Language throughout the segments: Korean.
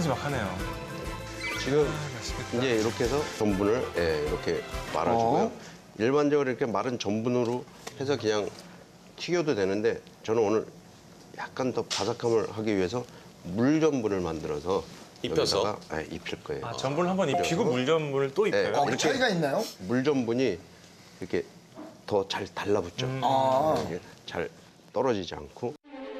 큼지막하네요. 지금 맛있겠다. 이제 이렇게 해서 전분을 이렇게 말아주고요. 일반적으로 이렇게 마른 전분으로 해서 그냥 튀겨도 되는데 저는 오늘 약간 더 바삭함을 하기 위해서 물 전분을 만들어서 입혀서? 여기다가 입힐 거예요. 아, 전분을 한번 입히고 물전분을 또 입혀요? 네. 그 차이가 있나요? 물 전분이 이렇게 더 잘 달라붙죠. 이게 잘 떨어지지 않고.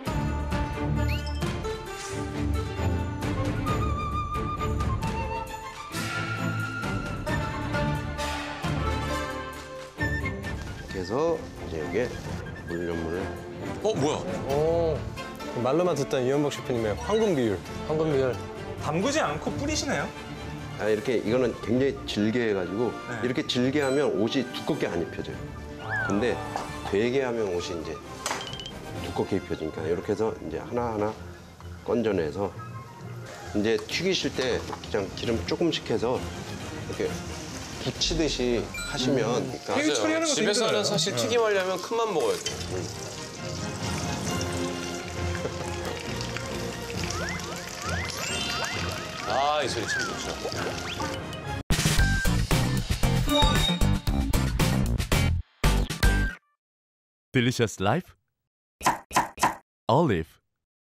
이렇게 해서 이제 여기에 물 전분을 뭐야? 말로만 듣던 이현복 셰프님의 황금 비율. 황금 비율. 담그지 않고 뿌리시나요? 이렇게 이거는 굉장히 질게 해가지고 네. 이렇게 질게 하면 옷이 두껍게 안 입혀져요. 근데 되게 하면 옷이 이제 두껍게 입혀지니까 이렇게 해서 이제 하나하나 건져내서 이제 튀기실 때 그냥 기름 조금씩 해서 이렇게 붙이듯이 하시면 그러니까 되게 처리하는 것도 집에서는 힘들어요. 사실 튀김하려면 큰맘 먹어야 돼. 아, 이 소리 참 좋죠. Delicious Life Olive